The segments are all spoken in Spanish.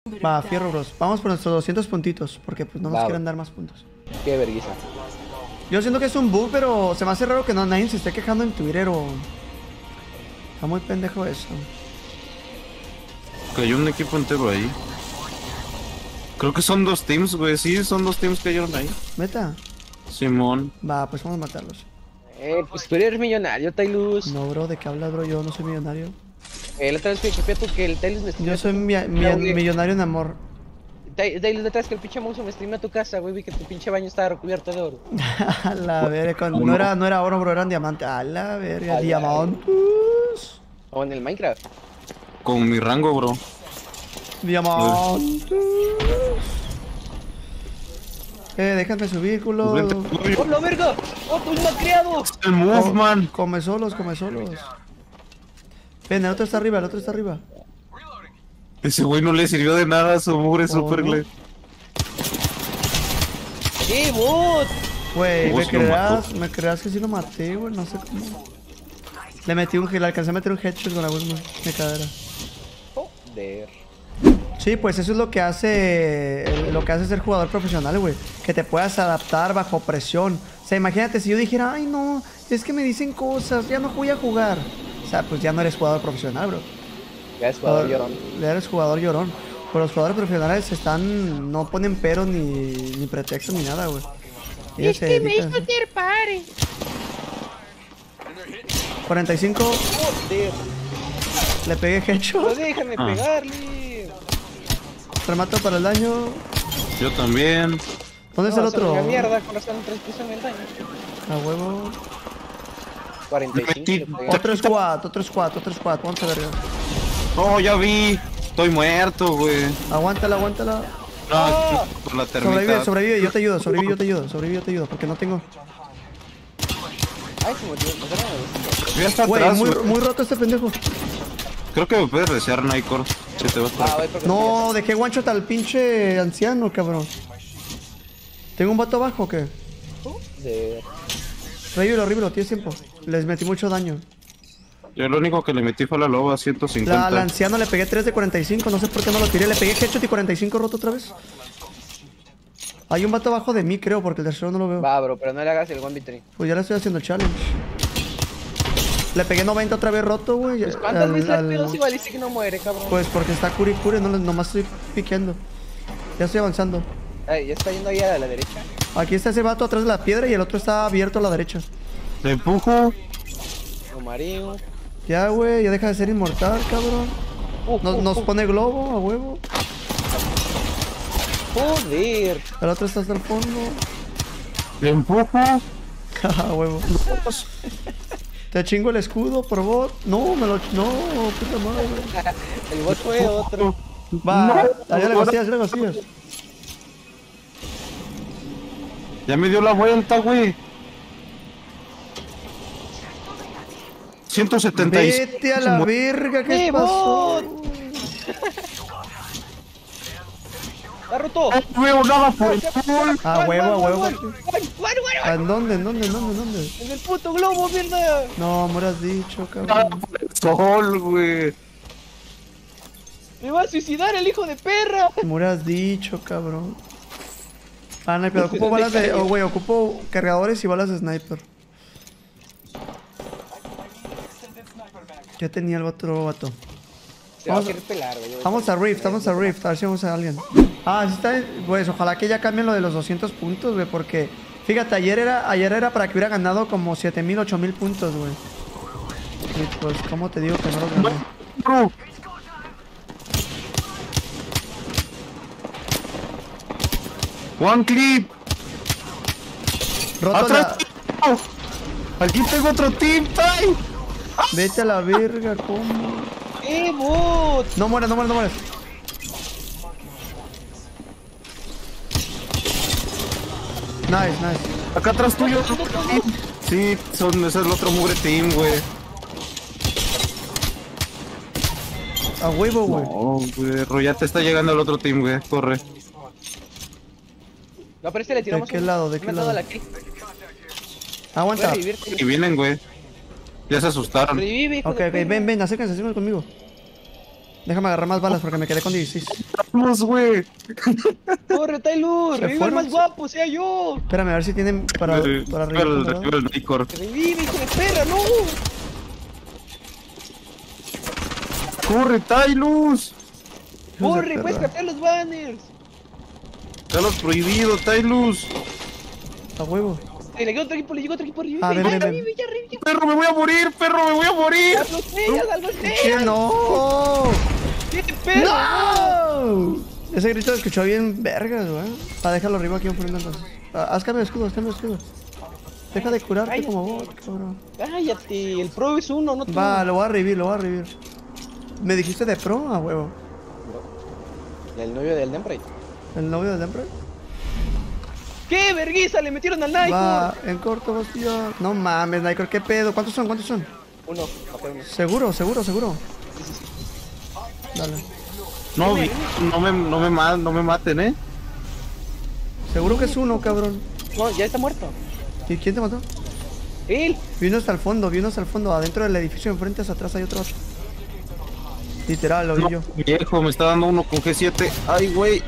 Va, fierro, bros. Vamos por nuestros 200 puntitos, porque pues no nos quieren dar más puntos. Qué vergüenza. Yo siento que es un bug, pero se me hace raro que no nadie se esté quejando en Twitter o... Está muy pendejo eso. Cayó un equipo entero ahí. Creo que son dos teams, güey. Sí, son dos teams que cayeron ahí. ¿Meta? Simón. Va, pues vamos a matarlos. Pues tú eres millonario, Tailus. No, bro, ¿de qué hablas, bro? Yo no soy millonario. La otra vez que tú que el Tailus me streamea. Yo soy millonario en amor. Tailus, detrás que el pinche monstruo me streamea a tu casa, güey. Vi que tu pinche baño estaba recubierto de oro. A la verga, no era oro, bro, eran diamantes. A la verga, diamantes. O en el Minecraft. Con mi rango, bro. Diamantes. Déjame subir, culo. ¡Oh, la verga! ¡Oh, tú no has creado! El move, man. Come solos, come solos. Ven, el otro está arriba, el otro está arriba. Ese güey no le sirvió de nada a su mugre super no? glare. ¡Qué bot! Güey, ¿Vos lo mató? ¿me creas que sí lo maté, güey? No sé cómo. Le metí le alcancé a meter un headshot con la Westman de cadera. Joder. Sí, pues eso es lo que hace ser jugador profesional, güey. Que te puedas adaptar bajo presión. O sea, imagínate si yo dijera, ay no, es que me dicen cosas, ya no voy a jugar. O sea, pues ya no eres jugador profesional, bro. Ya eres jugador llorón. Ya eres jugador llorón. Pero los jugadores profesionales no ponen pero ni pretexto ni nada, güey. Es que me hizo ser pare. 45. Joder. Le pegué No headshot. déjame pegarle. Remato para el daño. Yo también. ¿Dónde está el otro? La mierda, con razón 3 pisos en el daño. A huevo. 45. Otro squad. Vamos a ver. Oh, ya vi. Estoy muerto, güey. Aguántala. No, por la termita. Sobrevive, yo te ayudo, porque no tengo. Ay, se murió. Ya está Güey, atrás, güey. muy roto este pendejo. Creo que me puedes desear, Nightcore. Si te vas por acá. No, dejé one shot al pinche anciano, cabrón. ¿Tengo un vato abajo o qué? Revívelo, tienes tiempo. Les metí mucho daño. Yo lo único que le metí fue a la loba, 150. Al anciano le pegué 3 de 45, no sé por qué no lo tiré. Le pegué headshot y 45 roto otra vez. Hay un vato abajo de mí, creo, porque el tercero no lo veo. Va, bro, pero no le hagas el 1v3. Pues ya le estoy haciendo challenge. Le pegué 90 otra vez roto, güey. Pues ¿cuántas veces le pedo si Ballistic no muere, cabrón? Pues porque está curi, nomás estoy piqueando. Ya estoy avanzando. Ay, ya está yendo ahí a la derecha. Aquí está ese vato atrás de la piedra y el otro está abierto a la derecha. Le empujo. Lo mareo. Ya, güey, ya deja de ser inmortal, cabrón. Nos pone globo, a huevo. Joder. El otro está hasta el fondo. Le empujo. A huevo. Te chingo el escudo por bot. No, no, puta madre. El bot fue otro. Va, allá le costillas. Ya me dio la vuelta, güey. 175. Vete a la verga, ¿qué pasó? ¡Está roto! No veo nada por el sol. A huevo. ¿En ¿Dónde? el puto globo, mierda! No, me hubieras dicho, Nada cabrón. por el sol, güey. ¡Me va a suicidar el hijo de perra! Me hubieras dicho, cabrón. Ah, no, pero ocupo balas de... Oh, güey, ocupo cargadores y balas de sniper. Ya tenía el otro vato. Se va a querer pelar, güey. Vamos a Rift, a ver si vamos a alguien. Ah, sí está... Pues ojalá que ya cambien lo de los 200 puntos, güey, porque... Fíjate, ayer era para que hubiera ganado como 7000, 8000 puntos, güey. Y pues, ¿cómo te digo que no lo gané? Bro. One clip. Roto ¡Atrás! Aquí tengo otro team, Ty. Vete a la verga, ¿cómo? Bot! No mueres. Nice. Acá atrás tuyo. Sí, ese es el otro mugre team, güey. A huevo, güey. No, güey, ya te está llegando el otro team, güey. Corre. No, pero este le tiramos. ¿De qué lado? ¿De qué lado? Aguanta. Y vienen, güey. Ya se asustaron. Revive, hijo Ok, de perra. ven, acérquense conmigo. Déjame agarrar más balas porque me quedé con 16. Vamos, güey. ¡Corre, Taylor! Se ¡Revive el fueron. más guapo, sea yo! Espérame, a ver si tienen para arriba. Revive el Nightcore. ¡Revive, hijo de perra, no! ¡Corre, Tylus! ¡Corre, puedes captar los banners! Ya los prohibido, Tylus. A huevo. Le llegó otro equipo, revive. Ah, ven, ya, ven, ven. revive, ya, revive. Perro, me voy a morir, perro, me voy a morir. ¡Ya lo sé, ya salvo ¿Qué? ¡No! ¡Qué perro! ¡No! Ese grito lo escuchó bien vergas, güey. Déjalo arriba aquí enfrente entonces. Haz cambio de escudo, haz cambio de escudo. Deja de curarte Cállate. como vos, cabrón. Cállate, el pro es uno, no tú. Va, lo voy a revivir, lo voy a revivir. ¿Me dijiste de pro? A huevo. El novio del Dempray. ¿El novio del Emperor? ¡Qué vergüenza! Le metieron al Nike. Va, en corto, hostia. No mames, Nike, ¿qué pedo? ¿Cuántos son? ¿Cuántos son? Uno, maté uno. Seguro, seguro, seguro. Sí, sí, sí. Dale. No, no me maten, Seguro que es uno, cabrón. No, ya está muerto. ¿Y quién te mató? Él. Vino hasta el fondo, vino hasta el fondo. Adentro del edificio enfrente, hacia atrás hay otro. Literal, lo vi yo. Viejo, me está dando uno con G7. Ay, güey.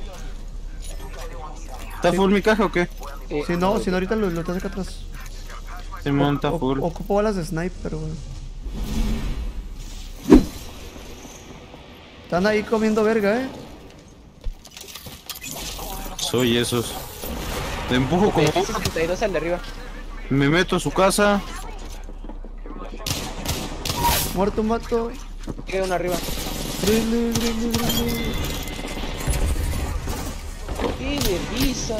¿Está full mi caja o qué? Si no, ahorita lo te hace acá atrás. Se monta full. Ocupo balas de sniper, güey. Están ahí comiendo verga, Soy esos. Te empujo como... 62 al de arriba. Me meto a su casa. Muerto un vato. Queda uno arriba. ¡Qué vergüenza!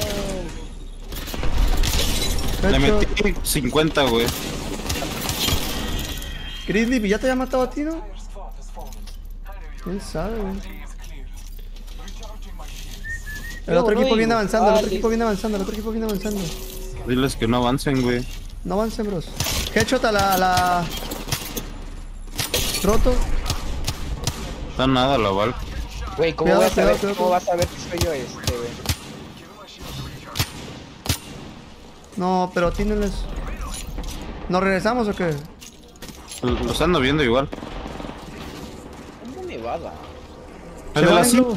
Le metí 50, güey. Grizzly, ¿ya te había matado a ti, no? ¿Quién sabe, güey? El otro equipo viene avanzando, el otro equipo viene avanzando, el otro equipo viene avanzando. Diles que no avancen, güey. No avancen, bros. Headshot a la... Roto. Está nada la Val. Güey, ¿cómo, Cuidado, vas a ver, cuidado, ¿cómo cuidado. vas a ver que soy yo güey? No, pero tíneles. ¿Nos regresamos o qué? Los ando viendo igual. ¿Cómo me va a dar? El Se de va la el 100. globo.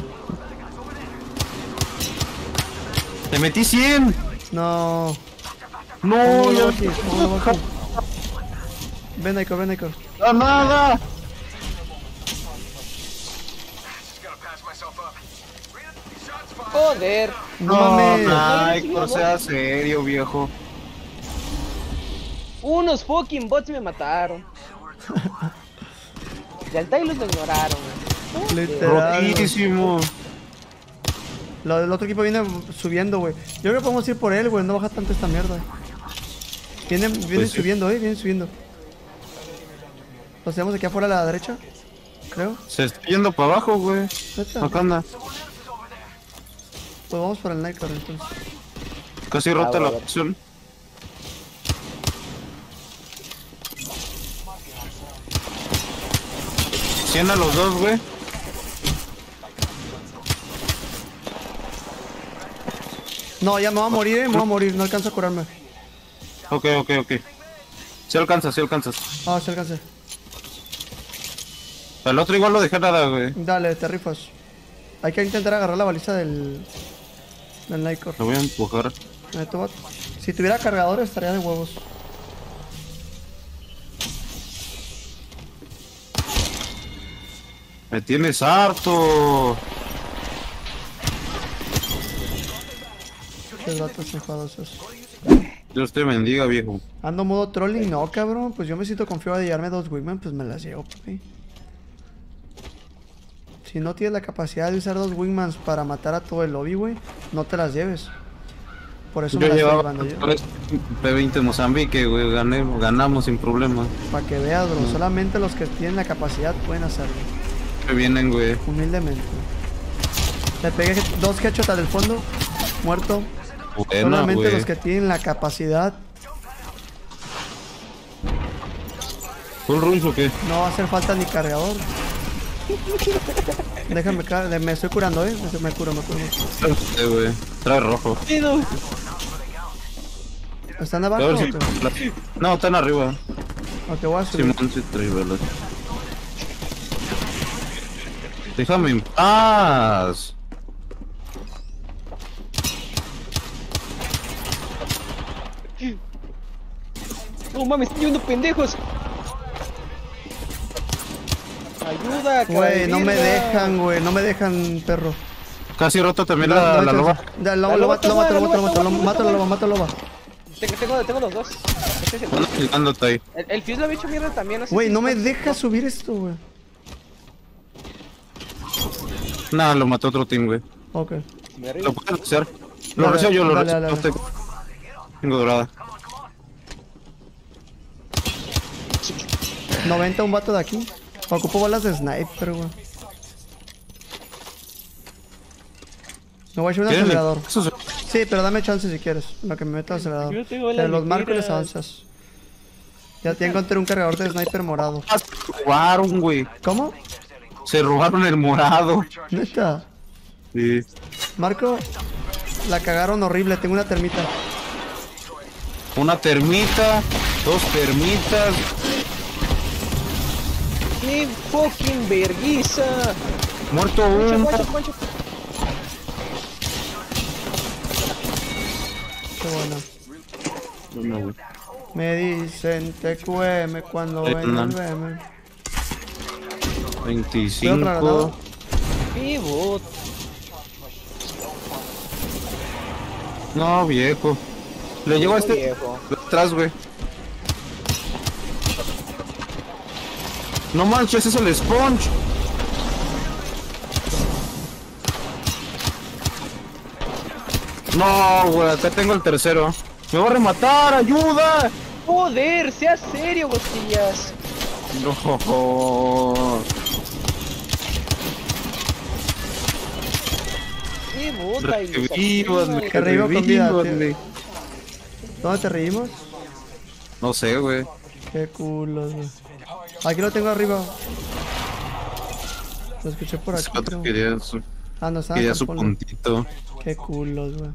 Te metí 100. No. No, ¿Cómo lo ya. bajes? ¿Cómo lo bajes? Ven, Icor, ven, Icor. ¡No, nada! Joder. No No, mames. ay, no sea serio, viejo. Unos fucking bots me mataron. Y al Taylor lo ignoraron. Literal. güey. Rotísimo. El otro equipo viene subiendo, güey. Yo creo que podemos ir por él, güey. No baja tanto esta mierda. Vienen Pues sí. subiendo, vienen subiendo. Los tenemos aquí afuera a la derecha. Creo. Se está yendo para abajo, güey. ¿Neta? Acá anda. Pues vamos por el Nightcore entonces. Casi rota la bueno. opción. Cien a los dos, güey. No, ya me voy a morir, me voy a morir. No alcanzo a curarme. Ok. Si alcanzas, si alcanzas. Ah, sí alcancé. El otro igual lo dejé nada, güey. Dale, te rifas. Hay que intentar agarrar la baliza del Nightcore. Lo voy a empujar. Si tuviera cargador estaría de huevos. Me tienes harto. Qué datos enfadosos. Dios te bendiga, viejo. Ando modo trolling, no cabrón. Pues yo me siento confiado de llevarme 2 Wingman, pues me las llevo, papi. Si no tienes la capacidad de usar 2 Wingmans para matar a todo el lobby, güey, no te las lleves. Por eso me Yo las estoy llevaba llevando yo. P20 Mozambique, güey. Ganamos sin problema. Para que veas, bro. Solamente los que tienen la capacidad pueden hacerlo. Que vienen, güey. Humildemente. Le pegué 2 headshots del fondo. Muerto. Buena, Solamente güey. los que tienen la capacidad. ¿Full rush o qué? No va a hacer falta ni cargador. Déjame, me estoy curando, me curo. Güey. Trae rojo. Pido. ¿Están A abajo? ver o si... qué? No, están arriba. Ok, voy a subir. Simón, sí, trae velas. Déjame en paz. No mames, estoy viendo pendejos. Ayuda, Güey, no me cabrón. dejan, güey. No me dejan, perro. Casi rota también No, la no, loba. Ya, La lo loba, mato, lo mato, lo mato, lo mato, mata, lo mato, lo mato. Tengo los dos. Este es Ando ayudándote ahí. el Fuse lo había hecho mierda también. sé Güey, si no me está- deja subir esto, güey. Nah, lo mató otro team, güey. Ok. Me arriba. Lo puedes hacer. Lo Dale, reseo yo, lo dale, reseo. dale. Tengo dorada. 90 un vato de aquí. Ocupo balas de sniper, güey. Me voy a echar un ¿Tienen acelerador. esos? Sí, pero dame chance si quieres. En lo que me meto al acelerador. Yo tengo balas Te los de marco y les tiras. avanzas. Ya encontré un cargador de sniper morado. Ah, se robaron, güey. ¿Cómo? Se robaron el morado. Neta. Sí. Marco, la cagaron horrible. Tengo una termita. Una termita, dos termitas. ¡Qué fucking verguiza! Muerto Pancho, uno. Pancho, Pancho. Qué bueno. No, güey. Me dicen TQM cuando ven no. el BM. 25. ¡Qué bot! No, viejo. Le llegó a este Viejo. de atrás, güey. No manches, es el Sponge. No, güey, acá tengo el tercero. Me va a rematar, ayuda. ¡Joder! ¡Sea serio, costillas! No. ¡Qué bota! Y los Revívame, asesinos. Que revivo con vida, tío. revívame. ¿Dónde te reímos? No sé, güey. Qué culos, güey. Aquí lo tengo arriba. Lo escuché por aquí, Ese vato creo. quería su, Ah, no, estaba quería con su polo. puntito. Qué culos, güey.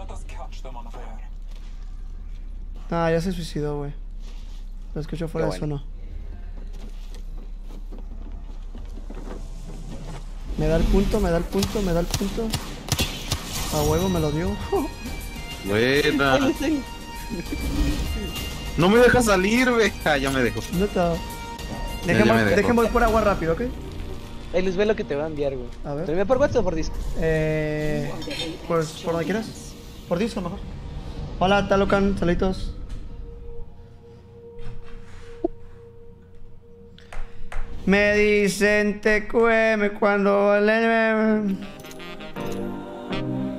Ah, ya se suicidó, güey. Lo escucho fuera Qué de bueno. zona. Me da el punto, me da el punto, me da el punto. A huevo me lo dio. Buena. Ahí estoy. No me deja salir, güey. Ah, ya me dejó. Neta. Ya Dejen me voy, dejó. dejen voy por agua rápido, ¿ok? Ahí les ve lo que te va a enviar, güey. A ver. ¿Te envía por WhatsApp o por disco? Pues por donde quieras. Por disco mejor. Hola, Talocan, saluditos. Me dicen TQM cuando le...